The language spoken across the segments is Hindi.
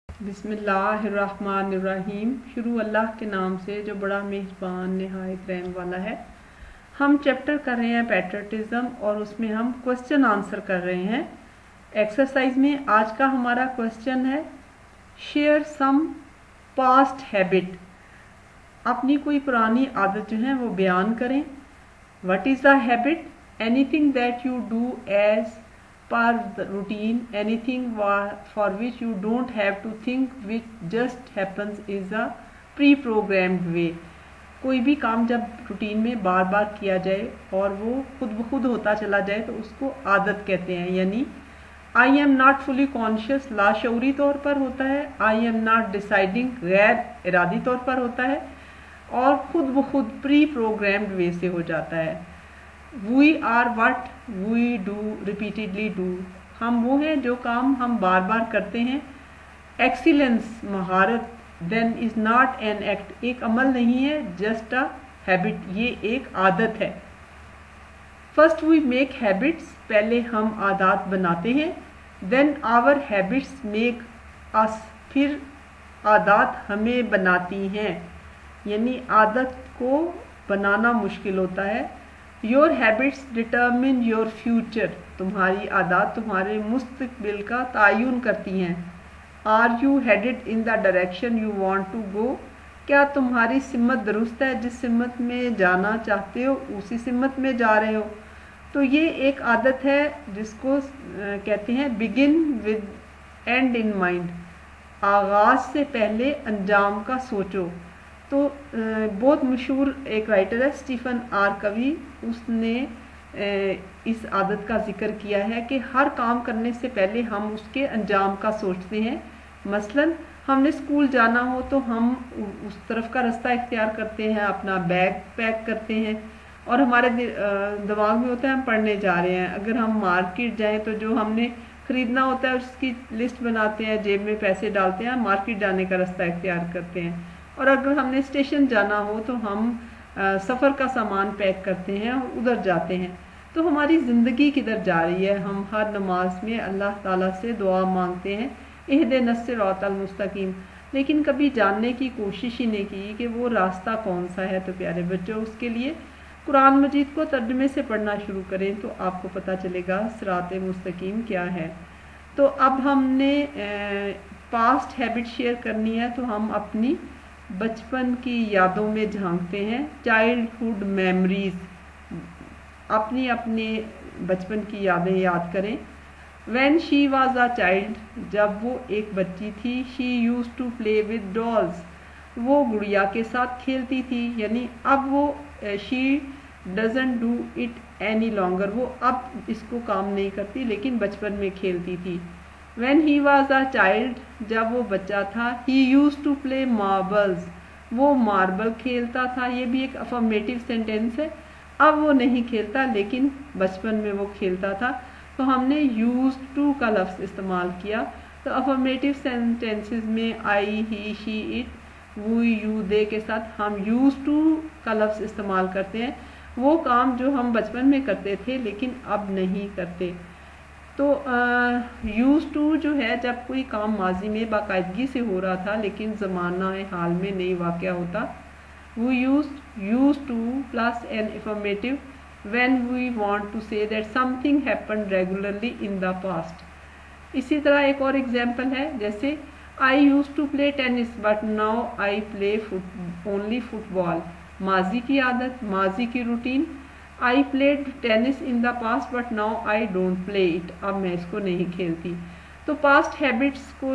बिस्मिल्लाहिर्रहमानिर्रहीम। शुरू अल्लाह के नाम से जो बड़ा मेहरबान नहायत रहम वाला है। हम चैप्टर कर रहे हैं पैट्रियटिज्म और उसमें हम क्वेश्चन आंसर कर रहे हैं। एक्सरसाइज में आज का हमारा क्वेश्चन है शेयर सम पास्ट हैबिट। अपनी कोई पुरानी आदत जो है वो बयान करें। What is the habit? Anything that you do as per the routine, anything for which you don't have to think, which just happens is a pre-programmed way। कोई भी काम जब रूटीन में बार बार किया जाए और वो खुद ब खुद होता चला जाए तो उसको आदत कहते हैं। यानी I am not fully conscious लाशऊरी तौर पर होता है, आई एम नॉट डिसाइडिंग गैर इरादी तौर पर होता है और खुद ब खुद प्री प्रोग्राम्ड वे से हो जाता है। We are what we do repeatedly do। हम वो हैं जो काम हम बार बार करते हैं। एक्सीलेंस महारत then is not an act, एक अमल नहीं है, just a habit, ये एक आदत है। First we make habits, पहले हम आदत बनाते हैं। Then our habits make us, फिर आदत हमें बनाती हैं। यानी आदत को बनाना मुश्किल होता है। Your habits determine your future, तुम्हारी आदत तुम्हारे मुस्तकबिल का तयन करती हैं। Are you headed in the direction you want to go, क्या तुम्हारी सिमत दुरुस्त है, जिस सिमत में जाना चाहते हो उसी सिमत में जा रहे हो। तो ये एक आदत है जिसको कहते हैं begin with end in mind, आगाज से पहले अंजाम का सोचो। तो बहुत मशहूर एक राइटर है स्टीफन आर कवी, उसने इस आदत का जिक्र किया है कि हर काम करने से पहले हम उसके अंजाम का सोचते हैं। मसलन हमने स्कूल जाना हो तो हम उस तरफ का रास्ता इख्तियार करते हैं, अपना बैग पैक करते हैं और हमारे दिमाग में होता है हम पढ़ने जा रहे हैं। अगर हम मार्केट जाएं तो जो हमने ख़रीदना होता है उसकी लिस्ट बनाते हैं, जेब में पैसे डालते हैं, मार्केट जाने का रास्ता इख्तियार करते हैं। और अगर हमने स्टेशन जाना हो तो हम सफ़र का सामान पैक करते हैं और उधर जाते हैं। तो हमारी ज़िंदगी किधर जा रही है? हम हर नमाज में अल्लाह ताला से दुआ मांगते हैं इहदिनस सिरातल मुस्तकीम, लेकिन कभी जानने की कोशिश ही नहीं की कि वो रास्ता कौन सा है। तो प्यारे बच्चों, उसके लिए कुरान मजीद को तर्जुमे से पढ़ना शुरू करें तो आपको पता चलेगा सिराते मुस्तकीम क्या है। तो अब हमने पास्ट हैबिट शेयर करनी है, तो हम अपनी बचपन की यादों में झांकते हैं। चाइल्डहुड मेमोरीज, अपनी अपने बचपन की यादें याद करें। When she was a child, जब वो एक बच्ची थी। She used to play with dolls, वो गुड़िया के साथ खेलती थी। यानी अब वो she doesn't do it any longer, वो अब इसको काम नहीं करती लेकिन बचपन में खेलती थी। When he was a child, जब वो बच्चा था। He used to play marbles, वो मार्बल खेलता था। ये भी एक अफर्मेटिव सेंटेंस है। अब वो नहीं खेलता लेकिन बचपन में वो खेलता था। तो हमने used to का लफ्ज़ इस्तेमाल किया। तो अफर्मेटिव सेंटेंसेस में आई, ही, शी, इट, वो, यू, दे के साथ हम used to का लफ्ज़ इस्तेमाल करते हैं। वो काम जो हम बचपन में करते थे लेकिन अब नहीं करते। तो यूज़ टू जो है जब कोई काम माजी में बाकायदगी से हो रहा था लेकिन ज़माना हाल में नहीं वाक़या होता। वो use to plus an affirmative when we want to say that something happened regularly in the past. इसी तरह एक और एग्जांपल है, जैसे I use to play tennis but now I play only football. माजी की आदत, माजी की रूटीन। I played tennis in the past but now I don't play it, अब मैं इसको नहीं खेलती। तो पास्ट हैबिट्स को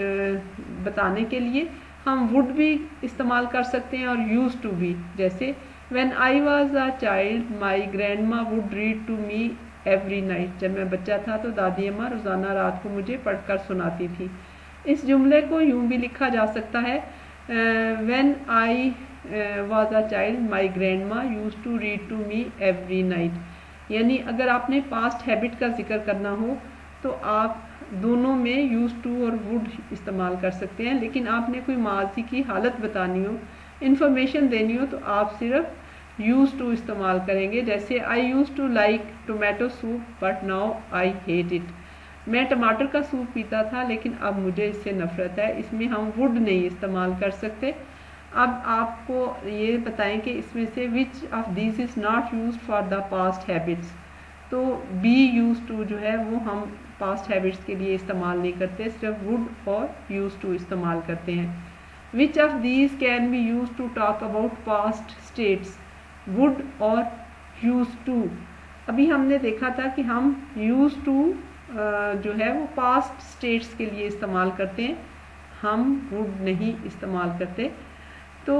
बताने के लिए हम वुड भी इस्तेमाल कर सकते हैं और यूज टू भी। जैसे when I was a child my grandma would read to me every night, जब मैं बच्चा था तो दादी अम्मा रोज़ाना रात को मुझे पढ़कर सुनाती थी। इस जुमले को यूँ भी लिखा जा सकता है when I was a child my grandma used to read to me every night। यानी अगर आपने पास्ट हैबिट का जिक्र करना हो तो आप दोनों में यूज टू और वुड इस्तेमाल कर सकते हैं। लेकिन आपने कोई माजी की हालत बतानी हो, इन्फॉर्मेशन देनी हो, तो आप सिर्फ यूज टू इस्तेमाल करेंगे। जैसे I use to like tomato soup but now I hate it. मैं टमाटर का सूप पीता था लेकिन अब मुझे इससे नफरत है। इसमें हम वुड नहीं इस्तेमाल कर सकते। अब आपको ये बताएं कि इसमें से which of this is not used for the past habits. तो बी यूज टू जो है वो हम पास्ट हैबिट्स के लिए इस्तेमाल नहीं करते, सिर्फ वुड और यूज टू इस्तेमाल करते हैं। Which of these can be use to talk about past states, would और यूज टू। अभी हमने देखा था कि हम यूज टू जो है वो पास्ट स्टेट्स के लिए इस्तेमाल करते हैं, हम वुड नहीं इस्तेमाल करते। तो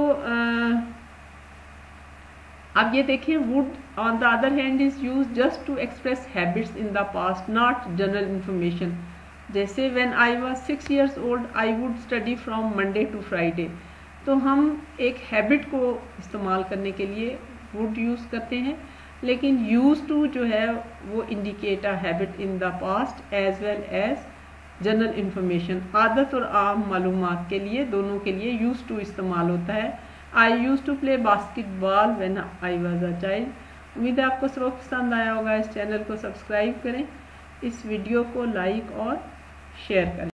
अब ये देखिए, would on the other hand is use just to express habits in the past, not general information. जैसे when I was 6 years old I would study from Monday to Friday. तो हम एक हैबिट को इस्तेमाल करने के लिए वुड यूज़ करते हैं, लेकिन यूज टू जो है वो indicate a habit in the past as well as general information. आदत और आम मालूमात के लिए, दोनों के लिए यूज टू इस्तेमाल होता है। I use to play basketball when I was a child. उम्मीद है आपको सबक पसंद आया होगा। इस चैनल को सब्सक्राइब करें, इस वीडियो को लाइक और शेयर करें।